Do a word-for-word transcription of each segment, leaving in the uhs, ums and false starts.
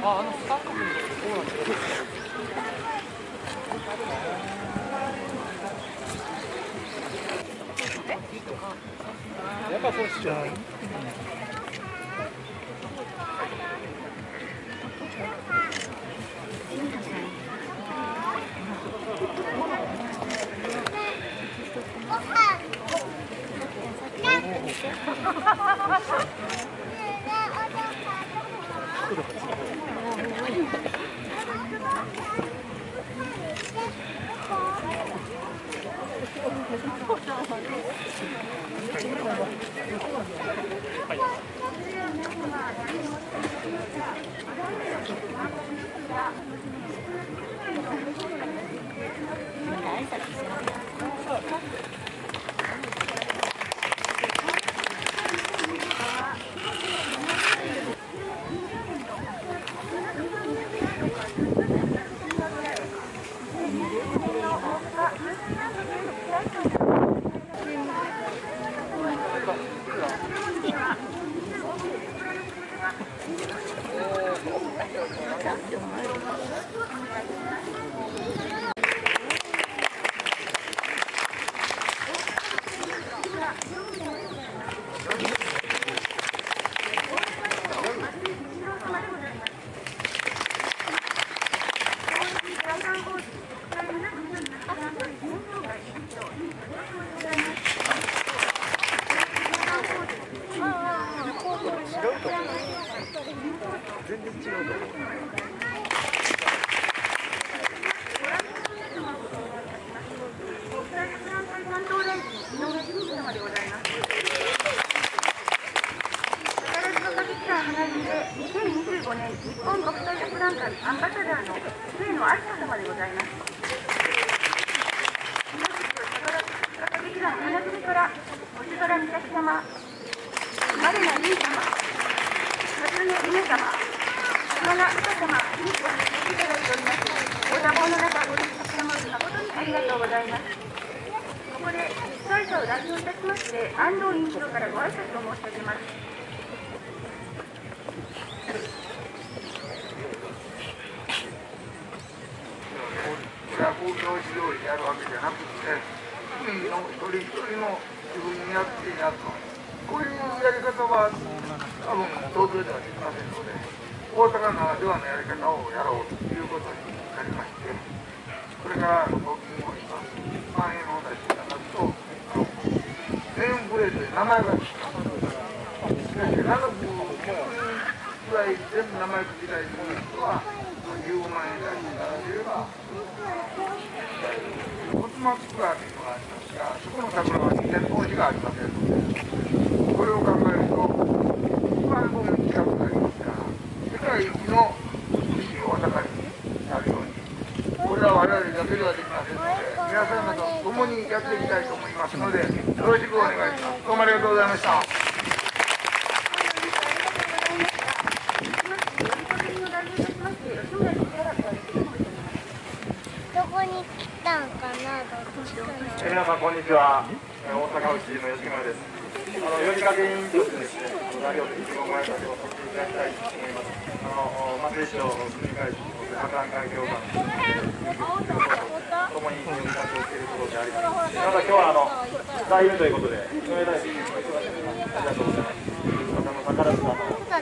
あ、あのスタッフのそうなんですよ。やっぱそうしちゃう。全然違うと思う。 にせんにじゅうごねん日本国際博覧会アンバサダーの上野愛子様でございます。高劇団花組から星空美咲様、マレナリン様、初音梅様、島田歌様にご出席いただいております。ご多忙の中ご出席誠にありがとうございます。ここで主催者を代表いたしまして安藤委員長からご挨拶を申し上げます。 公共指導にやるわけじゃなくて、市民の一人一人の自分にやっていなと、こういうやり方は多分東京ではできませんので、大阪ならではのやり方をやろうということになりまして、これからの募金を今、万円を出していただくと、ネームプレートで名前がつきます。しかし、ななじゅうぐらい全部名前つけたいという人は、じゅうごまん円出していただければ、コスモスプラというのがありますが、そこの桜は店舗地がありませんので、これを考えると、いちまんぼん近くなりますから、世界一の石をお高になるように、これは我々だけではできませんので、皆さんと共にやっていきたいと思いますので、よろしくお願いします。どうもありがとうございました。 皆さんこんにちは。大阪府知事の吉村です。あの呼びかけ委員としてですね、代表的にご挨拶をさせていただきたいと思います。あの松井市長、住会市、博覧会協会ともに呼びかけをしているところであります。また今日はあの代表ということで井上大臣にお忙しいのでありがとうございます。またあの宝塚のあ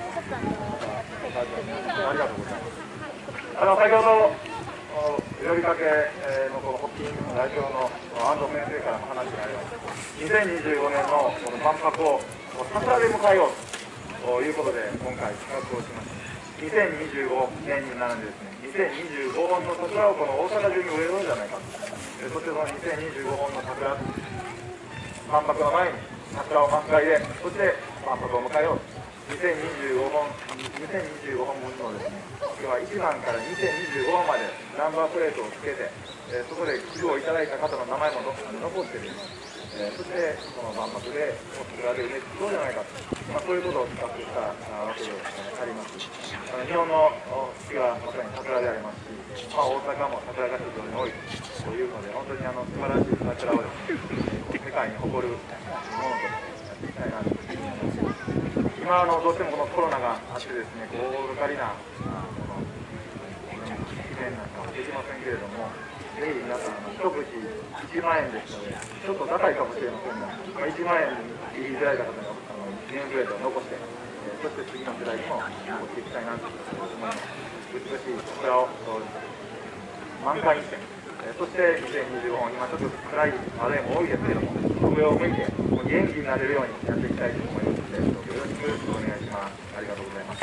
りがとうございます。あの先ほど呼びかけのこの発起人の代表の安藤先生からの話があります。にせんにじゅうごねんのこの万博を桜で迎えようということで今回企画をしました。にせんにじゅうごねんになるんですね。にせんにじゅうごほんの桜をこの大阪中に植えようじゃないかと。そしてそのにせんにじゅうごほんの桜、万博の前に桜を満開で、そして万博を迎えようと。にせんにじゅうごほん、にせんにじゅうごほんぶんのですね、今日はいちばんからにせんにじゅうごほんまでナンバープレートをつけて、えー、そこで寄付をいただいた方の名前も残っている、えー、そしてこの万博でお桜で埋め尽くそうじゃないかと、まあ、そういうことを企画したわけであります。あの日本の四季はまさに桜でありますし、まあ、大阪も桜が非常に多いというので、本当にあの素晴らしい桜をですね、世界に誇るものとやっていきたいなと思います。今今あのどうしてもこのコロナがあってですね、大掛かりなあの支援なんかはできませんけれども、ぜひ皆さんあの一口いちまんえんですので、ちょっと高いかもしれませんが、まあ、いちまんえん言いづらい方にはあのいちえんプレートを残して、えー、そして次の世代にも残していきたいなと思います。美しい桜を満開にして、えー、そしてにせんにじゅうごねん、今ちょっと暗い話題も多いですけれども、上を向いてもう元気になれるようにやっていきたいと思いますので、よろしくお願いします。ありがとうございます。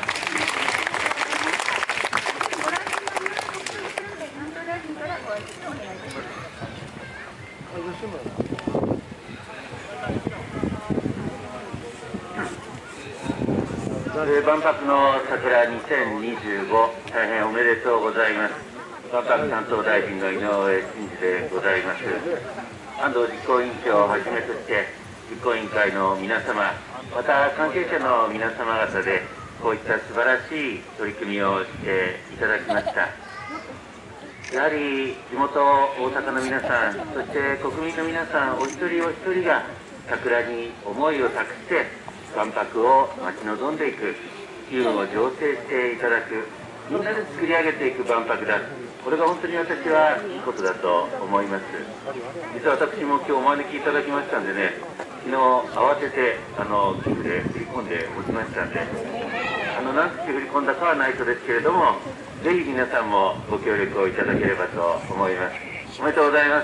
万博の桜にせんにじゅうご、大変おめでとうございます。万博担当大臣の井上真司でございます。安藤実行委員長をはじめとして実行委員会の皆様、また関係者の皆様方でこういった素晴らしい取り組みをしていただきました。やはり地元大阪の皆さん、そして国民の皆さんお一人お一人が桜に思いを託して万博を待ち望んでいく、機運を醸成していただく、みんなで作り上げていく万博だ、これが本当に私はいいことだと思います。実は私も今日お招きいただきましたんでね、昨日慌ててあの寄付で振り込んでおきましたんで、あの何口振り込んだかはないとですけれども、ぜひ皆さんもご協力をいただければと思います。おめでとうございます。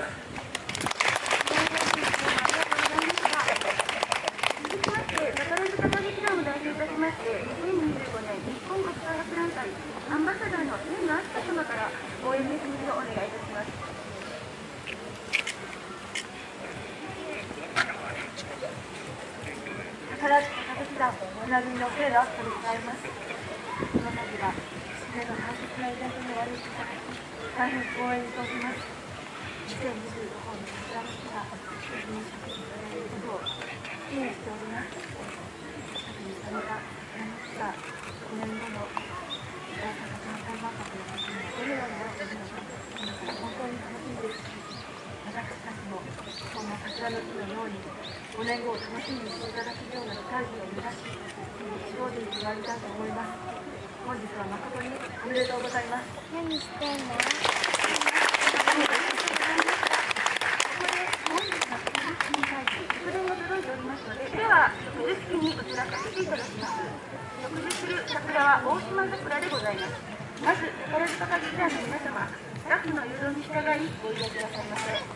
アンバサダーの上野明子様から応援メッセージをお願いいたします。宝塚歌劇団学びの聖羅とございます。この度は自然の大切なイベントにお招きいただき、大変光栄に存じます。にせんにじゅうごほんの桜の木が無事に咲くことを記念しております。特にそれが柳下ごねんごの大阪・関西万博の時にどのようになっているのか、皆さん本当に楽しみですし、私たちもそんな桜の木のようにごねんごを楽しみにしていただけるような機会を目指し、日々精進してまいりたいと思います。本日は誠におめでとうございます。 何してんの？ 祝電が届いておりますので、では植樹式に移らさせていただきます。植樹する桜は大島桜でございます。まず宝塚歌劇団の皆様、スタッフの誘導に従いご移動くださいませ。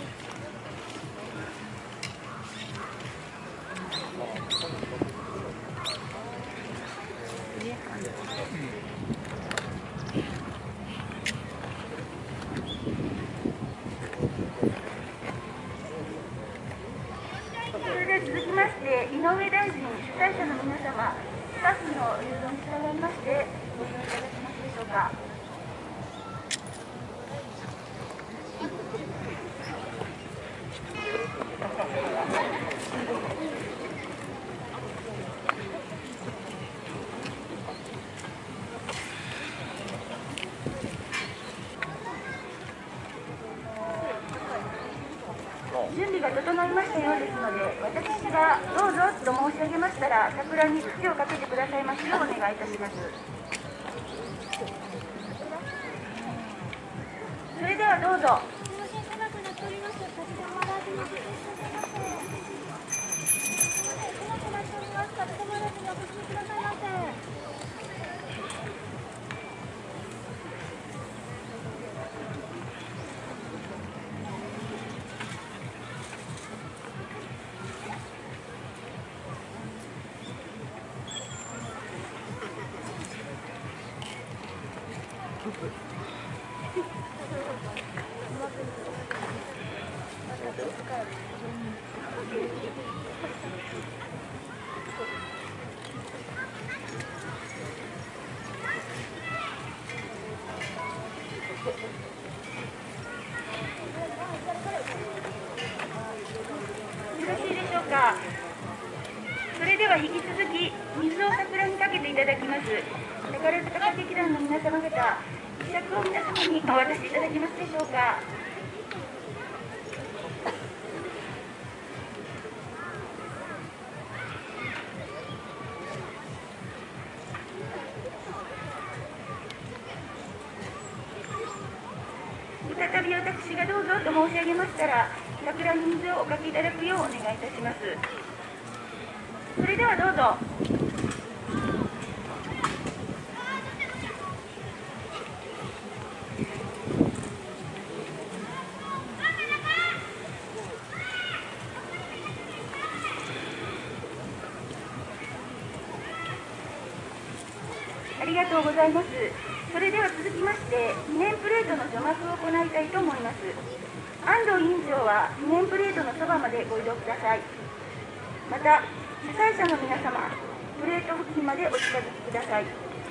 それでは続きまして、井上大臣、主催者の皆様、スタッフの誘導に従いましてご利用いただけますでしょうか。準備が整いましたようですので、私がどうぞと申し上げましたら、桜に土をかけてくださいますようお願いいたします。それではどうぞ。 すみません、高くなっております。立ち止まらずにお口にしてください。高くなっております。立ち止まらずにお口にくださいませ。よろしいでしょうか。それでは引き続き水を桜にかけていただきます。宝塚歌劇団の皆様方、ひしゃくを皆様にお渡しいただけますでしょうか。 私がどうぞと申し上げましたら、桜に水をおかけいただくようお願いいたします。それではどうぞ。ありがとうございます。それでは続きまして、記念プレートの除幕を行いたいと思います。安藤委員長は記念プレートのそばまでご移動ください。また、主催者の皆様、プレート付近までお近づきください。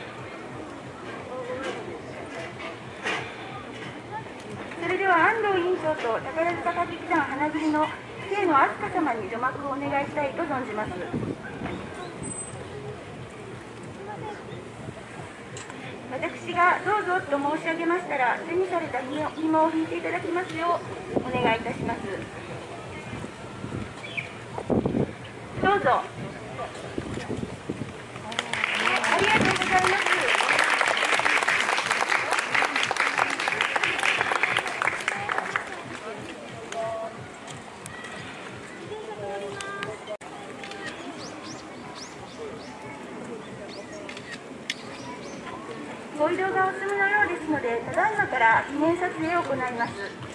それでは安藤委員長と宝塚歌劇団花組の清野飛鳥様に除幕をお願いしたいと存じます。私がどうぞと申し上げましたら、手にされた紐を引いていただきますようお願いいたします。どうぞ。ありがとうございます。ご移動がお済みのようですので、ただいまから記念撮影を行います。